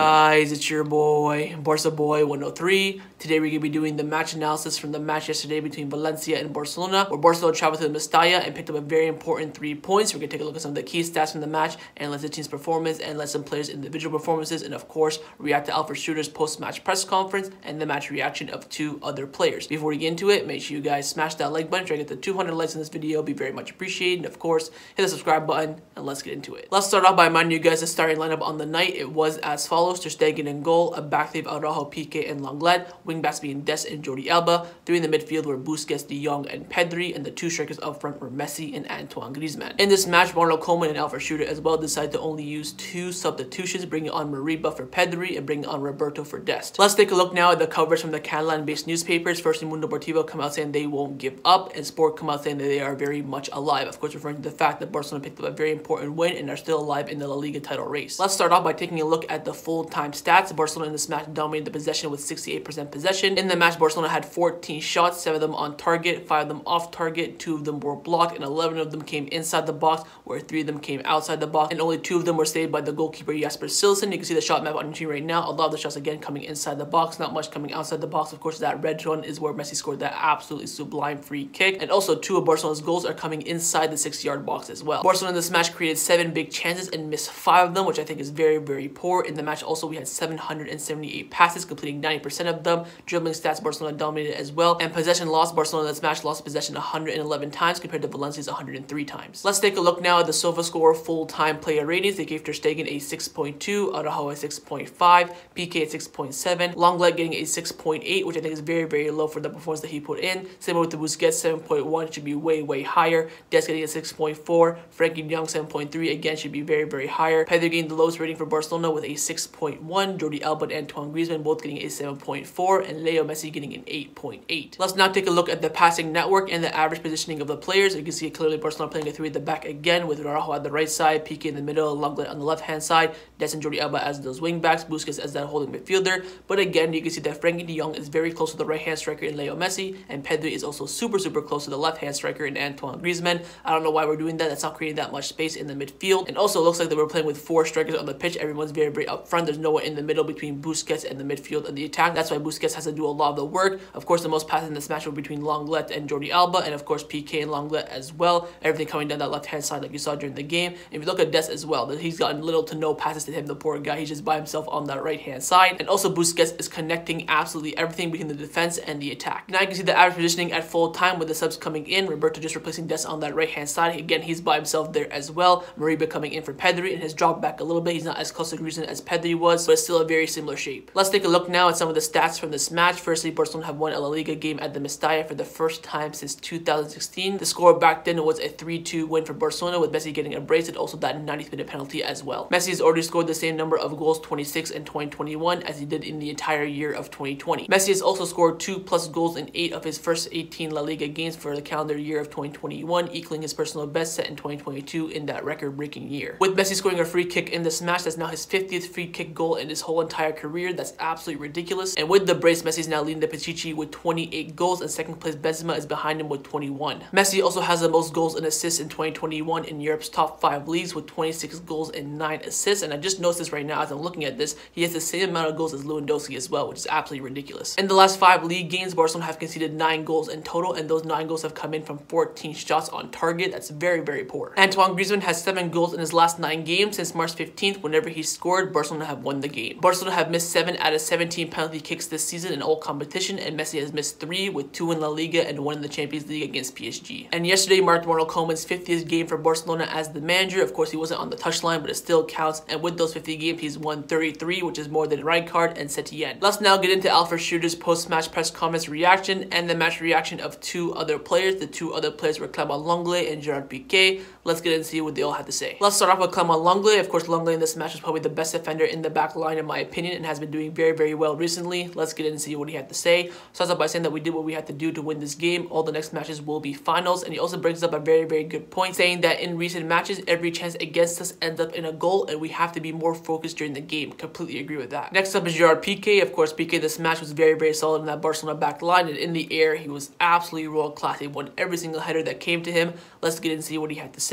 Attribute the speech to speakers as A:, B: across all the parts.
A: guys, it's your boy, Barca Boy 103. Today we're going to be doing the match analysis from the match yesterday between Valencia and Barcelona, where Barcelona traveled to Mestalla and picked up a very important 3 points. We're going to take a look at some of the key stats from the match, analyze the team's performance, analyze some players' individual performances, and of course, react to Alfred Schreuder's post-match press conference and the match reaction of 2 other players. Before we get into it, make sure you guys smash that like button, try to get to 200 likes in this video, it'll be very much appreciated, and of course, hit the subscribe button, and let's get into it. Let's start off by reminding you guys the starting lineup on the night. It was as follows: Ter Stegen in goal, a back three of Araujo, Pique, and Lenglet, wingbacks being Des and Jordi Alba. 3 in the midfield were Busquets, Jong, and Pedri, and the 2 strikers up front were Messi and Antoine Griezmann. In this match, Ronald Koeman and Alfred Schreuder as well decided to only use 2 substitutions, bringing on Mariba for Pedri and bringing on Roberto for Dest. Let's take a look now at the coverage from the Catalan-based newspapers. Firstly, Mundo Deportivo come out saying they won't give up, and Sport come out saying that they are very much alive, of course referring to the fact that Barcelona picked up a very important win and are still alive in the La Liga title race. Let's start off by taking a look at the full-time stats. Barcelona in this match dominated the possession with 68% possession. In the match, Barcelona had 14 shots, 7 of them on target, 5 of them off target, 2 of them were blocked, and 11 of them came inside the box, where 3 of them came outside the box, and only 2 of them were saved by the goalkeeper Jasper Silsen. You can see the shot map on your screen right now. A lot of the shots again coming inside the box, not much coming outside the box. Of course, that red one is where Messi scored that absolutely sublime free kick, and also 2 of Barcelona's goals are coming inside the 6-yard box as well. Barcelona in this match created 7 big chances and missed 5 of them, which I think is very, very poor. In the match also, we had 778 passes, completing 90% of them. Dribbling stats, Barcelona dominated as well. And possession loss, Barcelona in this match lost possession 111 times compared to Valencia's 103 times. Let's take a look now at the SofaScore full-time player ratings. They gave Ter Stegen a 6.2, Araujo a 6.5, Pique a 6.7, Lenglet getting a 6.8, which I think is very, very low for the performance that he put in. Same with the Busquets, 7.1, should be way, way higher. Des getting a 6.4, Frankie de Jong 7.3, again should be very, very higher. Pedri getting the lowest rating for Barcelona with a 6.1, Jordi Alba and Antoine Griezmann both getting a 7.4, and Lionel Messi getting an 8.8. Let's now take a look at the passing network and the average positioning of the players. You can see clearly Barcelona playing a 3 at the back again, with Araujo at the right side, Pique in the middle, Lenglet on the left-hand side, Des and Jordi Alba as those wing-backs, Busquets as that holding midfielder. But again, you can see that Frankie de Jong is very close to the right-hand striker in Leo Messi, and Pedri is also super, super close to the left-hand striker in Antoine Griezmann. I don't know why we're doing that. That's not creating that much space in the midfield. And also, it looks like that we're playing with 4 strikers on the pitch. Everyone's very, very up front. There's no one in the middle between Busquets and the midfield and the attack. That's why Busquets has to do a lot of the work. Of course, the most passes in this match were between Lenglet and Jordi Alba, and of course Pique and Lenglet as well. Everything coming down that left-hand side like you saw during the game. If you look at Des as well, he's gotten little to no passes to him, the poor guy. He's just by himself on that right-hand side. And also Busquets is connecting absolutely everything between the defense and the attack. Now you can see the average positioning at full time with the subs coming in. Roberto just replacing Des on that right-hand side. Again, he's by himself there as well. Mariba coming in for Pedri, and has dropped back a little bit. He's not as close to Griezmann as Pedri was, but it's still a very similar shape. Let's take a look now at some of the stats from this match. Firstly, Barcelona have won a La Liga game at the Mestalla for the first time since 2016. The score back then was a 3-2 win for Barcelona, with Messi getting a brace and also that 90th minute penalty as well. Messi has already scored the same number of goals, 26 in 2021, as he did in the entire year of 2020. Messi has also scored 2+ goals in 8 of his first 18 La Liga games for the calendar year of 2021, equaling his personal best set in 2022 in that record-breaking year. With Messi scoring a free kick in this match, that's now his 50th free kick goal in his whole entire career. That's absolutely ridiculous. And with the brace, Messi is now leading the Pichichi with 28 goals, and second place Benzema is behind him with 21. Messi also has the most goals and assists in 2021 in Europe's top 5 leagues with 26 goals and 9 assists. And I just noticed this right now as I'm looking at this, he has the same amount of goals as Lewandowski as well, which is absolutely ridiculous. In the last 5 league games, Barcelona have conceded 9 goals in total, and those 9 goals have come in from 14 shots on target. That's very, very poor. Antoine Griezmann has 7 goals in his last 9 games. Since March 15th, whenever he scored, Barcelona have won the game. Barcelona have missed 7 out of 17 penalty kicks this season in all competition, and Messi has missed 3, with 2 in La Liga and 1 in the Champions League against PSG. And yesterday marked Ronald Koeman's 50th game for Barcelona as the manager. Of course, he wasn't on the touchline, but it still counts. And with those 50 games, he's won 33, which is more than Rijkaard and Setien. Let's now get into Alfred Schreuder's post-match press conference reaction and the match reaction of 2 other players. The 2 other players were Clément Lenglet and Gerard Piqué. Let's get in and see what they all had to say. Let's start off with Clément Lenglet. Of course, Lenglet in this match was probably the best defender in the back line in my opinion, and has been doing very, very well recently. Let's get in and see what he had to say. Starts off by saying that we did what we had to do to win this game. All the next matches will be finals. And he also brings up a very, very good point, saying that in recent matches, every chance against us ends up in a goal, and we have to be more focused during the game. Completely agree with that. Next up is Gerard Piqué. Of course, Piqué this match was very, very solid in that Barcelona back line, and in the air, he was absolutely world class. He won every single header that came to him. Let's get in and see what he had to say.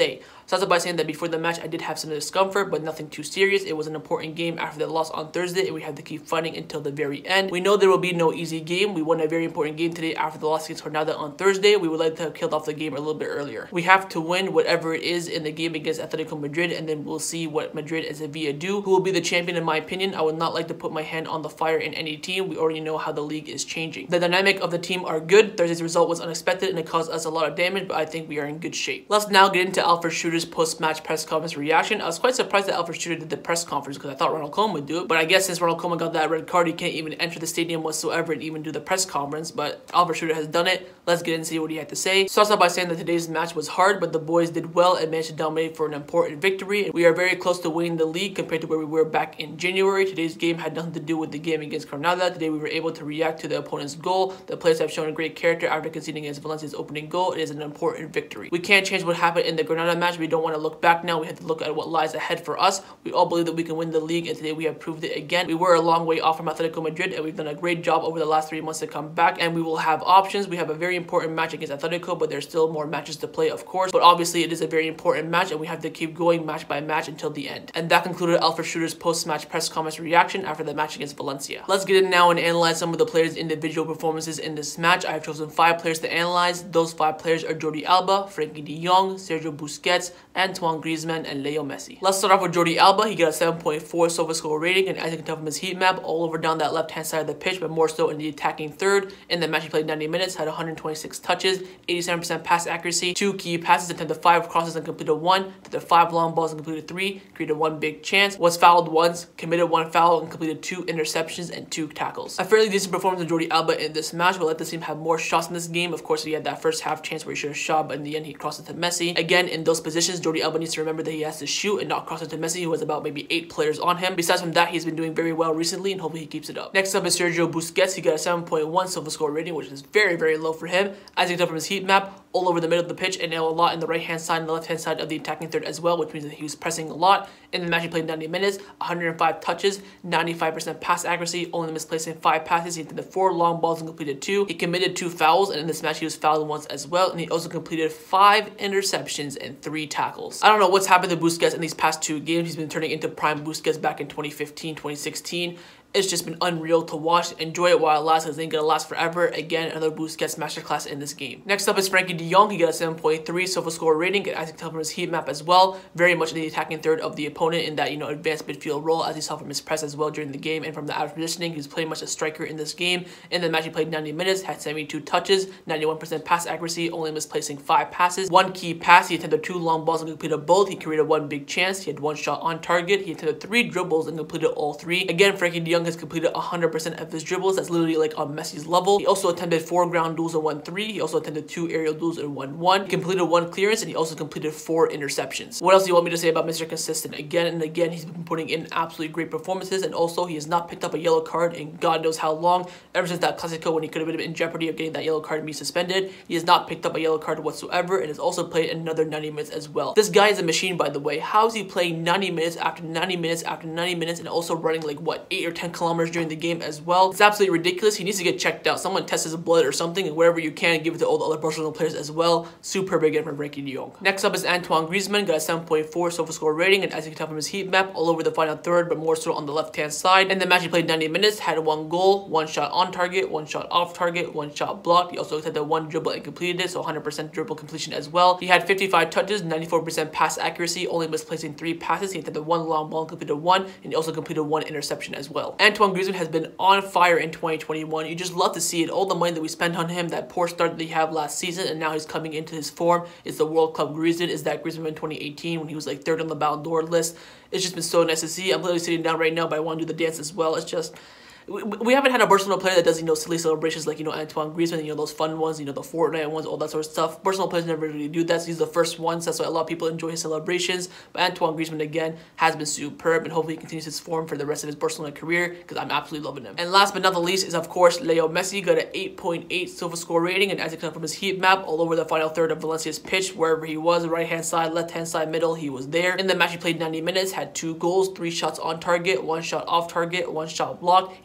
A: Starts by saying that before the match I did have some discomfort, but nothing too serious. It was an important game after the loss on Thursday, and we had to keep fighting until the very end. We know there will be no easy game. We won a very important game today after the loss against Granada on Thursday. We would like to have killed off the game a little bit earlier. We have to win whatever it is in the game against Atletico Madrid, and then we'll see what Madrid and Sevilla do. Who will be the champion in my opinion? I would not like to put my hand on the fire in any team. We already know how the league is changing. The dynamic of the team are good. Thursday's result was unexpected and it caused us a lot of damage, but I think we are in good shape. Let's now get into Alfred Schreuder's post-match press conference reaction. I was quite surprised that Alfred Schreuder did the press conference because I thought Ronald Koeman would do it, but I guess since Ronald Koeman got that red card, he can't even enter the stadium whatsoever and even do the press conference, but Alfred Schreuder has done it. Let's get in and see what he had to say. Starts off by saying that today's match was hard, but the boys did well and managed to dominate for an important victory. We are very close to winning the league compared to where we were back in January. Today's game had nothing to do with the game against Granada. Today we were able to react to the opponent's goal. The players have shown a great character after conceding against Valencia's opening goal. It is an important victory. We can't change what happened in the Granada match. We don't want to look back now. We have to look at what lies ahead for us. We all believe that we can win the league, and today we have proved it again. We were a long way off from Atletico Madrid, and we've done a great job over the last 3 months to come back, and we will have options. We have a very important match against Atletico, but there's still more matches to play, of course. But obviously, it is a very important match, and we have to keep going match by match until the end. And that concluded Alfred Schreuder's post-match press conference reaction after the match against Valencia. Let's get in now and analyze some of the players' individual performances in this match. I have chosen 5 players to analyze. Those 5 players are Jordi Alba, Frenkie de Jong, Sergio Busquets, Antoine Griezmann, and Lionel Messi. Let's start off with Jordi Alba. He got a 7.4 SofaScore rating, and as you can tell from his heat map, all over down that left-hand side of the pitch, but more so in the attacking third. In the match, he played 90 minutes, had 126 touches, 87% pass accuracy, 2 key passes, attempted 5 crosses and completed 1, attempted 5 long balls and completed 3, created 1 big chance, was fouled once, committed 1 foul, and completed 2 interceptions and 2 tackles. A fairly decent performance from Jordi Alba in this match, but let the team have more shots in this game. Of course, he had that first half chance where he should have shot, but in the end, he crossed it to Messi. Again, in those positions, Jordi Alba needs to remember that he has to shoot and not cross it to Messi, who has about maybe 8 players on him. Besides from that, he's been doing very well recently, and hopefully he keeps it up. Next up is Sergio Busquets. He got a 7.1 SofaScore rating, which is very, very low for him. As you can tell from his heat map, all over the middle of the pitch and a lot in the right-hand side and the left-hand side of the attacking third as well, which means that he was pressing a lot. In the match, he played 90 minutes, 105 touches, 95% pass accuracy, only misplacing 5 passes. He attempted 4 long balls and completed 2. He committed 2 fouls, and in this match, he was fouled once as well, and he also completed 5 interceptions and 3 tackles. I don't know what's happened to Busquets in these past 2 games. He's been turning into prime Busquets back in 2015, 2016. It's just been unreal to watch. Enjoy it while it lasts, because it ain't gonna last forever. Again, another Busquets masterclass in this game. Next up is Frenkie de Jong. He got a 7.3 SofaScore rating, as you can tell from his heat map as well. Very much in the attacking third of the opponent in that, advanced midfield role, as you saw from his press as well during the game, and from the average positioning, he's pretty much a striker in this game. In the match, he played 90 minutes, had 72 touches, 91% pass accuracy, only misplacing 5 passes. 1 key pass, he attempted 2 long balls and completed both. He created 1 big chance. He had 1 shot on target. He attempted 3 dribbles and completed all 3. Again, Frenkie de Jong has completed 100% of his dribbles. That's literally like on Messi's level. He also attempted 4 ground duels and 1 3. He also attempted 2 aerial duels and 1 1. He completed 1 clearance, and he also completed 4 interceptions. What else do you want me to say about Mr. Consistent? Again and again, he's been putting in absolutely great performances, and also he has not picked up a yellow card in God knows how long. Ever since that Clasico, when he could have been in jeopardy of getting that yellow card and be suspended, he has not picked up a yellow card whatsoever, and has also played another 90 minutes as well. This guy is a machine, by the way. How is he playing 90 minutes after 90 minutes after 90 minutes and also running like what, 8 or 10 kilometers during the game as well? It's absolutely ridiculous. He needs to get checked out. Someone test his blood or something, and wherever you can, give it to all the other Barcelona players as well. Superb again from Frenkie de Jong. Next up is Antoine Griezmann. Got a 7.4 SofaScore rating, and as you can tell from his heat map, all over the final third, but more so on the left-hand side. In the match, he played 90 minutes, had 1 goal, 1 shot on target, 1 shot off target, 1 shot blocked. He also attempted 1 dribble and completed it, so 100% dribble completion as well. He had 55 touches, 94% pass accuracy, only misplacing 3 passes. He attempted 1 long ball and completed 1, and he also completed 1 interception as well. Antoine Griezmann has been on fire in 2021. You just love to see it. All the money that we spent on him, that poor start that he had last season, and now he's coming into his form. It's the World Club Griezmann. Is that Griezmann in 2018 when he was like 3rd on the Ballon d'Or list? It's just been so nice to see. I'm literally sitting down right now, but I want to do the dance as well. It's just... we haven't had a Barcelona player that does, silly celebrations like, Antoine Griezmann, those fun ones, the Fortnite ones, all that sort of stuff. Barcelona players never really do that, so he's the first one, so that's why a lot of people enjoy his celebrations. But Antoine Griezmann, again, has been superb, and hopefully he continues his form for the rest of his Barcelona career, because I'm absolutely loving him. And last but not the least is, of course, Lionel Messi. Got an 8.8 SofaScore rating, and as you can tell from his heat map, all over the final third of Valencia's pitch, wherever he was, right-hand side, left-hand side, middle, he was there. In the match, he played 90 minutes, had 2 goals, 3 shots on target, 1 shot off target, 1 shot blocked. He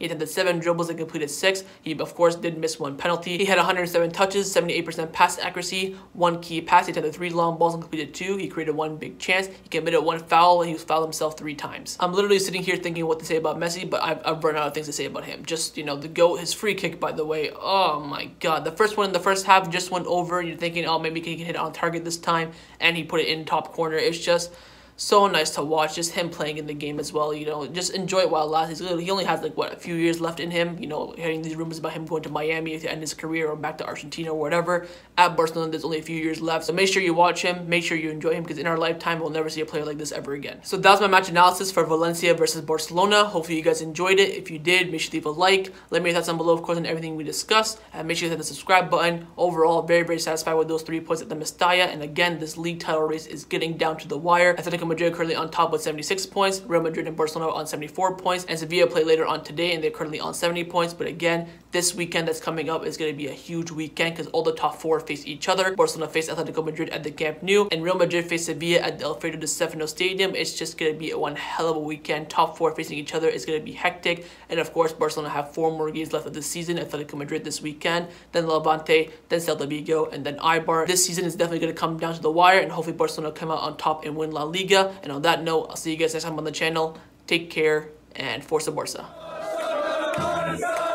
A: He attempted 7 dribbles and completed 6. He, of course, did miss 1 penalty. He had 107 touches, 78% pass accuracy, 1 key pass. He attempted 3 long balls and completed 2. He created 1 big chance. He committed 1 foul, and he fouled himself 3 times. I'm literally sitting here thinking what to say about Messi, but I've run out of things to say about him. Just, you know, the GOAT, his free kick, by the way. Oh my god. The first one in the first half just went over. You're thinking, oh, maybe he can hit it on target this time, and he put it in top corner. It's just so nice to watch, just him playing in the game as well, you know, just enjoy it while it lasts. He only has, like, what, a few years left in him, you know, hearing these rumors about him going to Miami to end his career or back to Argentina or whatever. At Barcelona, there's only a few years left, so make sure you watch him, make sure you enjoy him, because in our lifetime, we'll never see a player like this ever again. So that's my match analysis for Valencia versus Barcelona. Hopefully you guys enjoyed it. If you did, make sure to leave a like. Let me know your thoughts down below, of course, on everything we discussed, and make sure to hit the subscribe button. Overall, very, very satisfied with those 3 points at the Mestalla, and again, this league title race is getting down to the wire. Atletico Madrid currently on top with 76 points, Real Madrid and Barcelona on 74 points, and Sevilla play later on today, and they're currently on 70 points. But again, this weekend that's coming up is going to be a huge weekend because all the top 4 face each other. Barcelona face Atletico Madrid at the Camp Nou, and Real Madrid face Sevilla at the Alfredo Stefano Stadium. It's just going to be one hell of a weekend. Top 4 facing each other. It's going to be hectic, and of course, Barcelona have 4 more games left of the season. Atletico Madrid this weekend, then Levante, then Celta Vigo, and then Eibar. This season is definitely going to come down to the wire, and hopefully Barcelona come out on top and win La Liga. And on that note, I'll see you guys next time on the channel. Take care, and Forza Barca.